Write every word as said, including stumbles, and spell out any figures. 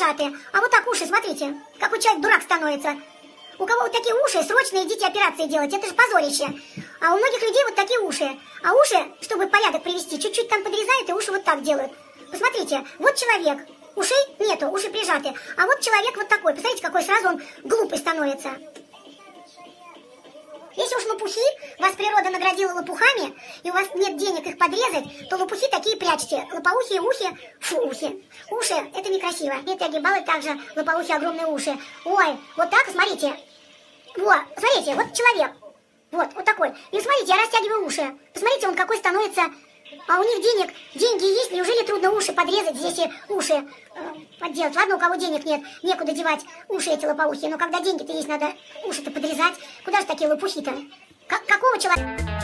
прижаты. А вот так уши, смотрите, какой человек дурак становится. У кого вот такие уши, срочно идите операции делать, это же позорище. А у многих людей вот такие уши. А уши, чтобы порядок привести, чуть-чуть там подрезают и уши вот так делают. Посмотрите, вот человек, ушей нету, уши прижаты. А вот человек вот такой, посмотрите, какой сразу он глупый становится. Если уж лопухи, вас природа наградила лопухами, и у вас нет денег их подрезать, то лопухи такие прячьте. Лопоухие ухи, фу, ухи. Уши, это некрасиво. Нет, огибалы также, лопоухие огромные уши. Ой, вот так, смотрите. Вот, смотрите, вот человек. Вот, вот такой. И смотрите, я растягиваю уши. Посмотрите, он какой становится. А у них денег, деньги есть, неужели трудно уши подрезать, здесь и уши э, подделать? Ладно, у кого денег нет, некуда девать уши эти лопоухие, но когда деньги-то есть, надо уши-то подрезать. Куда же такие лопухи-то? Как, какого человека...